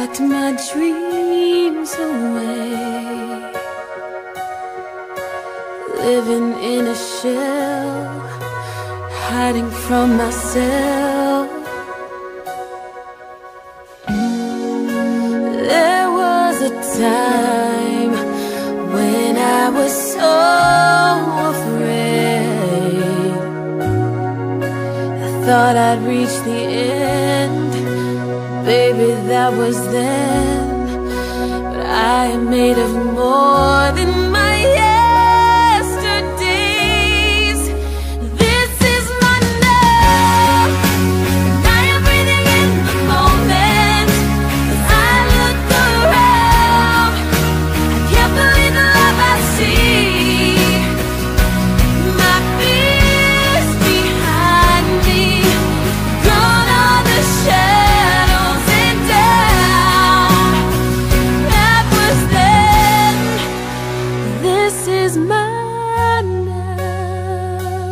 packed my dreams away, living in a shell, hiding from myself. There was a time when I was so afraid, I thought I'd reach the end. Baby, that was then, but I am made of more than my yesterdays. This is my now, and I am breathing in the moment. As I look around, I can't believe the love I see. My fears behind me, gone are the shadows and down. That was then, this is mine now.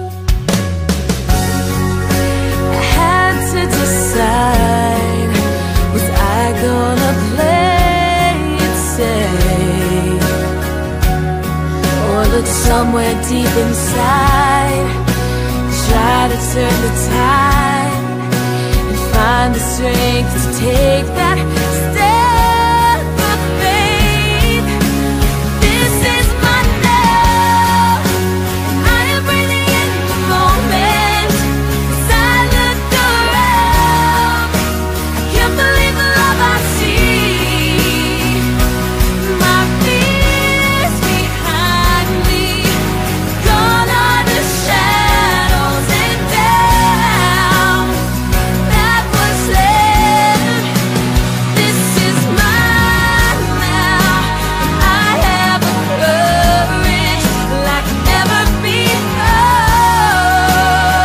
I had to decide, was I gonna play it safe, or look somewhere deep inside, try to turn the tide and find the strength to take that step of faith. This is my now, and I am breathing in the moment. As I look around, I can't believe the love I see. My fears behind me, gone are the shadows and down. That was then, this is mine now, and I have a courage like never before.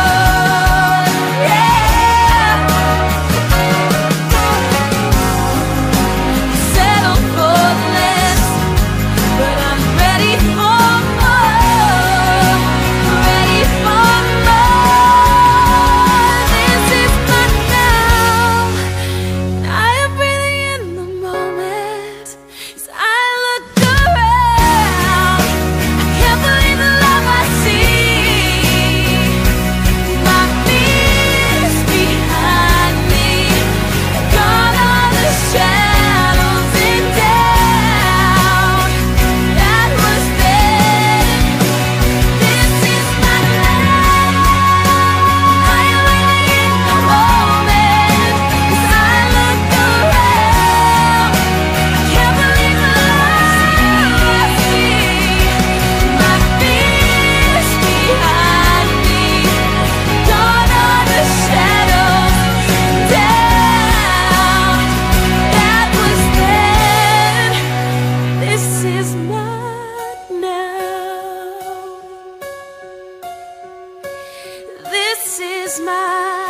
Yeah. Settle for less, but I'm ready for more. Ready for more. This is my now, and I am breathing in the moment. As I look around, I can't believe the love I see. My fears behind me, gone are the shadows and down. That was then, this is my now. I am living in the moment. As I look around, I can't believe the love I see. My fears behind me, gone are the shadows down. That was then, this is not now. This is my